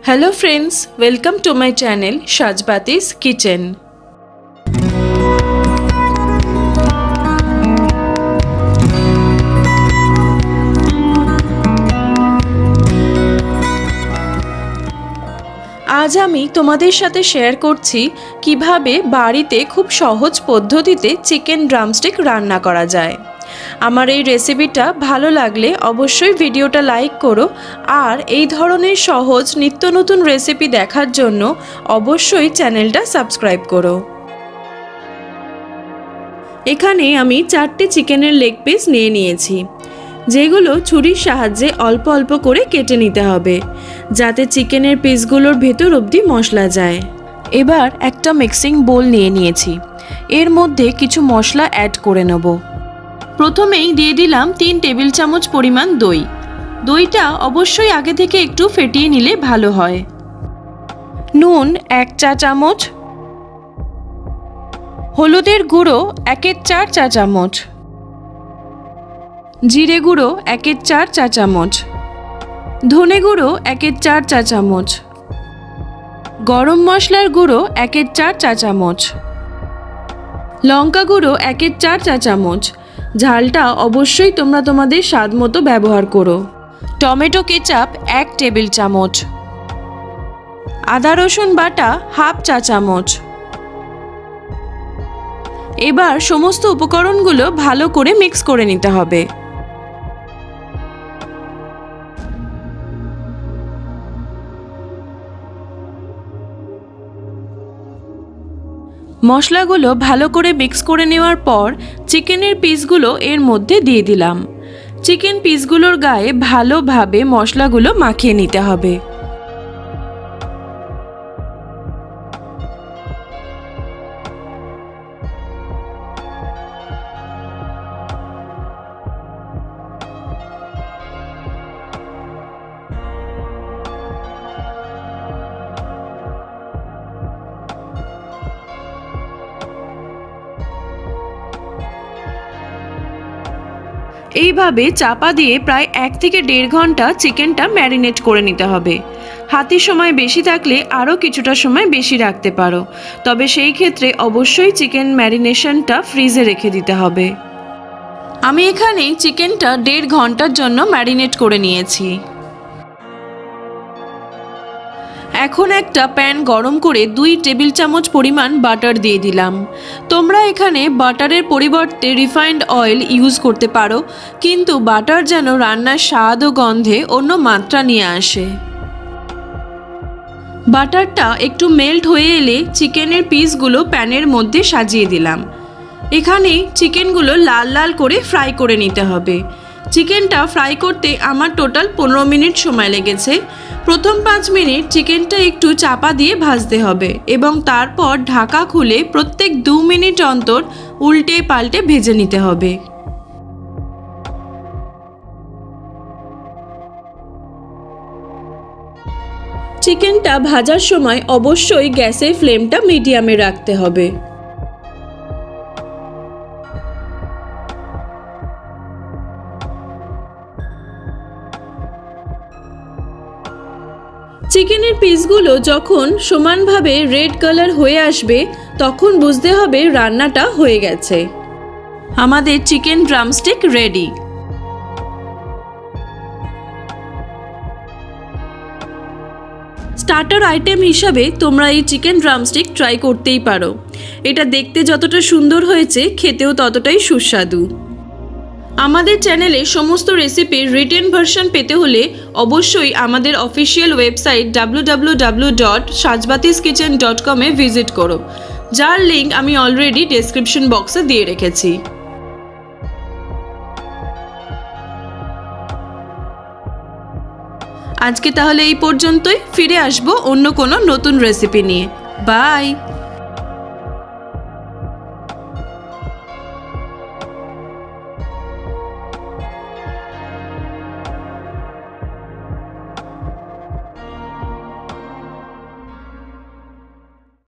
Hello friends, welcome to my channel Shajbati's Kitchen. आज आमी तोमादेर साथे शेयर करछि किभाबे बाड़ीते खूब सहज पद्धतिते चिकेन ड्रामस्टिक रान्ना करा जाए। आमार এই রেসিপিটা ভালো লাগলে অবশ্যই ভিডিওটা লাইক করো আর এই ধরনের সহজ নিত্য নতুন রেসিপি দেখার জন্য অবশ্যই চ্যানেলটা সাবস্ক্রাইব করো। এখানে আমি 4টে চিকেনের লেগ পিস নিয়ে নিয়েছি, যেগুলো ছুরির সাহায্যে অল্প অল্প করে কেটে নিতে হবে যাতে চিকেনের পিসগুলোর ভেতর অবধি মশলা যায়। এবার একটা মিক্সিং বোল নিয়ে নিয়েছি, এর মধ্যে কিছু মশলা অ্যাড করে নেব। প্রথমেই দিয়ে দিলাম 3 টেবিল চামচ পরিমাণ দই। দইটা অবশ্যই আগে থেকে একটু ফেটিয়ে নিলে ভালো হয়। নুন 1 চা চামচ, হলুদের গুঁড়ো 1/4 চা চামচ, জিরে গুঁড়ো 1/4 চা চামচ, ধনে গুঁড়ো 1/4 চা চামচ, গরম মশলার গুঁড়ো 1/4 চা চামচ, লঙ্কা গুঁড়ো 1/4 চা চামচ। ঝালটা অবশ্যই তোমরা তোমাদের স্বাদ মতো ব্যবহার করো। টমেটো কেচাপ 1 টেবিল চামচ, আদা রসুন বাটা 1/2 চা চামচ। এবার সমস্ত উপকরণগুলো ভালো করে মিক্স করে নিতে হবে। মশলাগুলো ভালো করে মিক্স করে নেওয়ার পর চিকেনের পিসগুলো এর মধ্যে দিয়ে দিলাম। চিকেন পিসগুলোর গায়ে ভালোভাবে মশলাগুলো মাখিয়ে নিতে হবে। এইভাবে চাপা দিয়ে প্রায় 1 থেকে 1.5 ঘন্টা চিকেনটা ম্যারিনেট করে নিতে হবে। হাতে সময় বেশি থাকলে আরও কিছুটা সময় বেশি রাখতে পারো, তবে সেই ক্ষেত্রে অবশ্যই চিকেন ম্যারিনেশনটা ফ্রিজে রেখে দিতে হবে। আমি এখানে চিকেনটা 1.5 ঘন্টার জন্য ম্যারিনেট করে নিয়েছি। এখন একটা প্যান গরম করে 2 টেবিল চামচ পরিমাণ বাটার দিয়ে দিলাম। তোমরা এখানে বাটারের পরিবর্তে রিফাইন্ড অয়েল ইউজ করতে পারো, কিন্তু বাটার যেন রান্নার স্বাদ ও গন্ধে অন্য মাত্রা নিয়ে আসে। বাটারটা একটু মেল্ট হয়ে এলে চিকেনের পিসগুলো প্যানের মধ্যে সাজিয়ে দিলাম। এখানে চিকেনগুলো লাল লাল করে ফ্রাই করে নিতে হবে। চিকেনটা ফ্রাই করতে আমার টোটাল 15 মিনিট সময় লেগেছে। প্রথম 5 মিনিট চিকেনটা একটু চাপা দিয়ে ভাজতে হবে এবং তারপর ঢাকা খুলে প্রত্যেক 2 মিনিট অন্তর উল্টে পাল্টে ভেজে নিতে হবে। চিকেনটা ভাজার সময় অবশ্যই গ্যাসের ফ্লেমটা মিডিয়ামে রাখতে হবে। চিকেনের পিসগুলো যখন সমানভাবে রেড কালার হয়ে আসবে তখন বুঝতে হবে রান্নাটা হয়ে গেছে। আমাদের chicken drumstick ready. Starter item হিসাবে তোমরা এই চিকেন ড্রামস্টিক ট্রাই করতেই পারো। এটা দেখতে যতটা সুন্দর হয়েছে খেতেও ততটাই সুস্বাদু। আমাদের চ্যানেলে সমস্ত রেসিপির রিটেন ভার্সন পেতে হলে অবশ্যই আমাদের official website www.shajbatiskitchen.com a visit করো, যার লিংক আমি অলরেডি ডেসক্রিপশন বক্সে দিয়ে রেখেছি। আজকে তাহলে এই পর্যন্তই, ফিরে আসবো অন্য কোনো নতুন রেসিপি নিয়ে। বাই।